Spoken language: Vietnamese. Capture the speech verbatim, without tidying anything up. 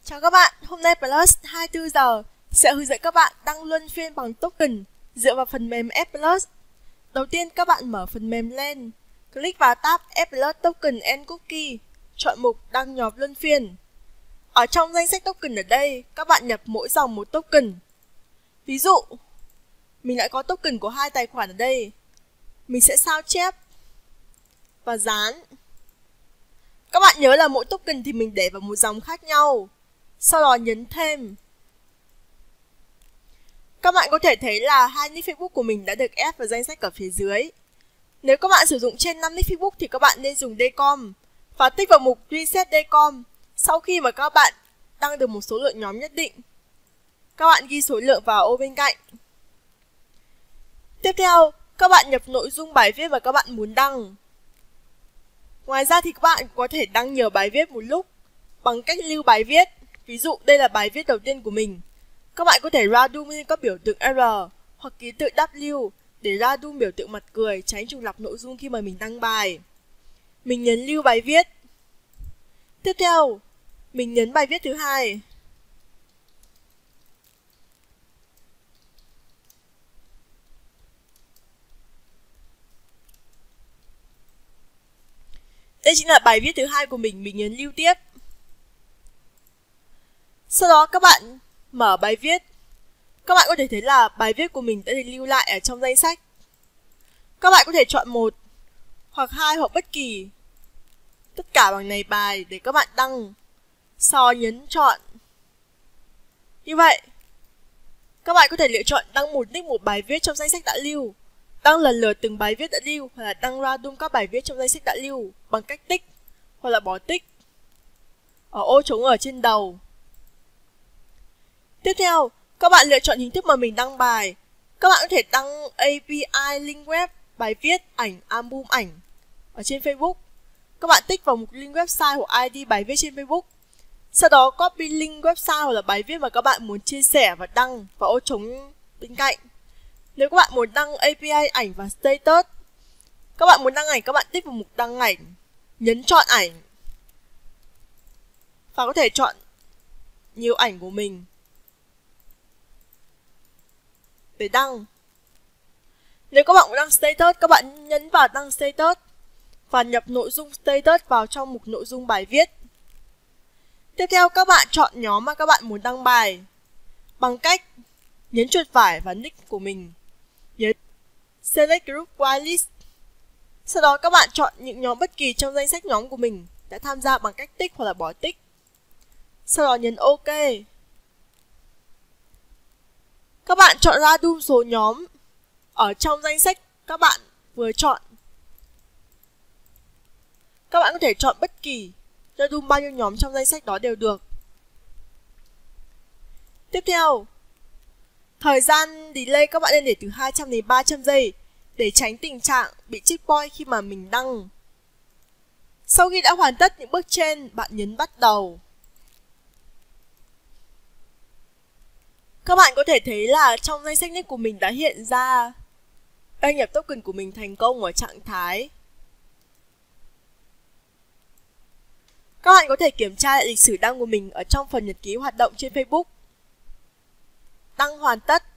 Chào các bạn, hôm nay Plus hai mươi tư giờ sẽ hướng dẫn các bạn đăng luân phiên bằng token dựa vào phần mềm F Plus. Đầu tiên các bạn mở phần mềm lên, click vào tab F Plus Token and Cookie, chọn mục đăng nhóm luân phiên. Ở trong danh sách token ở đây, các bạn nhập mỗi dòng một token. Ví dụ, mình lại có token của hai tài khoản ở đây. Mình sẽ sao chép và dán. Các bạn nhớ là mỗi token thì mình để vào một dòng khác nhau. Sau đó nhấn thêm. Các bạn có thể thấy là hai nick Facebook của mình đã được ép vào danh sách ở phía dưới. Nếu các bạn sử dụng trên năm nick Facebook thì các bạn nên dùng decom và tích vào mục reset decom. Sau khi mà các bạn đăng được một số lượng nhóm nhất định, các bạn ghi số lượng vào ô bên cạnh. Tiếp theo, các bạn nhập nội dung bài viết mà các bạn muốn đăng. Ngoài ra thì các bạn có thể đăng nhiều bài viết một lúc bằng cách lưu bài viết. Ví dụ đây là bài viết đầu tiên của mình. Các bạn có thể ra zoom lên các biểu tượng R hoặc ký tự W để ra zoom biểu tượng mặt cười, tránh trùng lặp nội dung khi mà mình đăng bài. Mình nhấn lưu bài viết. Tiếp theo, mình nhấn bài viết thứ hai. Đây chính là bài viết thứ hai của mình, mình nhấn lưu tiếp. Sau đó các bạn mở bài viết. Các bạn có thể thấy là bài viết của mình đã được lưu lại ở trong danh sách. Các bạn có thể chọn một hoặc hai hoặc bất kỳ tất cả bằng này bài để các bạn đăng. Sau đó nhấn chọn. Như vậy, các bạn có thể lựa chọn đăng một nick một bài viết trong danh sách đã lưu, đăng lần lượt từng bài viết đã lưu, hoặc là đăng random các bài viết trong danh sách đã lưu bằng cách tích hoặc là bỏ tích ở ô trống ở trên đầu. Tiếp theo, các bạn lựa chọn hình thức mà mình đăng bài. Các bạn có thể đăng a pê i link web, bài viết, ảnh, album ảnh ở trên Facebook. Các bạn tích vào mục link website hoặc i đê bài viết trên Facebook. Sau đó copy link website hoặc là bài viết mà các bạn muốn chia sẻ và đăng vào ô trống bên cạnh. Nếu các bạn muốn đăng a pê i ảnh và status, các bạn muốn đăng ảnh, các bạn tích vào mục đăng ảnh, nhấn chọn ảnh và có thể chọn nhiều ảnh của mình để đăng. Nếu các bạn muốn đăng status, các bạn nhấn vào đăng status và nhập nội dung status vào trong mục nội dung bài viết. Tiếp theo, các bạn chọn nhóm mà các bạn muốn đăng bài bằng cách nhấn chuột phải vào nick của mình, nhấn select group whitelist. Sau đó các bạn chọn những nhóm bất kỳ trong danh sách nhóm của mình đã tham gia bằng cách tích hoặc là bỏ tích. Sau đó nhấn OK. Các bạn chọn ra đun số nhóm ở trong danh sách các bạn vừa chọn. Các bạn có thể chọn bất kỳ, ra đun bao nhiêu nhóm trong danh sách đó đều được. Tiếp theo, thời gian delay các bạn nên để từ hai trăm đến ba trăm giây để tránh tình trạng bị checkpoint khi mà mình đăng. Sau khi đã hoàn tất những bước trên, bạn nhấn bắt đầu. Các bạn có thể thấy là trong danh sách nick của mình đã hiện ra đăng nhập token của mình thành công ở trạng thái. Các bạn có thể kiểm tra lại lịch sử đăng của mình ở trong phần nhật ký hoạt động trên Facebook. Đăng hoàn tất.